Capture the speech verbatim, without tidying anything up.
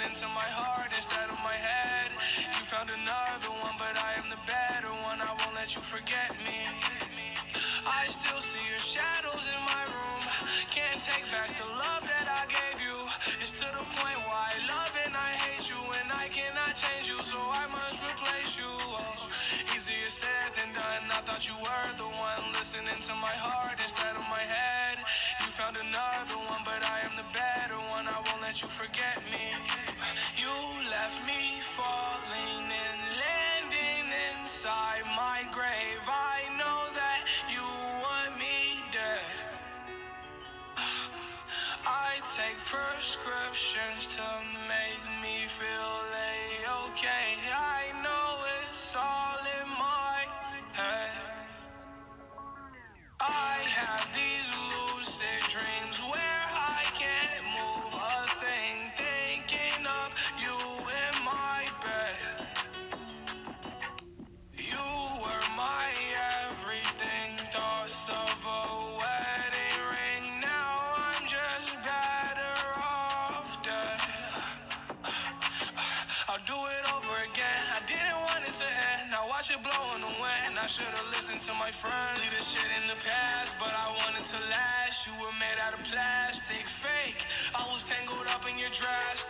into my heart instead of my head. You found another one, but I am the better one. I won't let you forget me. I still see your shadows in my room. Can't take back the love that I gave you. It's to the point why I love and I hate you, and I cannot change you, so I must replace you. Oh, easier said than done. I thought you were the one listening to my heart instead of my head. You found another one, but I am the better one. I won't let you forget me. You left me falling and landing inside my grave. I know that you want me dead. I take prescriptions to make me feel A-okay. I know it's all in my head. I have these lucid dreams where I can't move a thing, thinking of you in my bed. You were my everything, thoughts of a wedding ring. Now I'm just better off dead. I'll do it over again. I didn't want it to end. Now watch it blow in the wind. I should've listened to my friends. Leave this shit in the past, but I wanted to last. You were made out of plastic, fake. I was tangled up in your dress.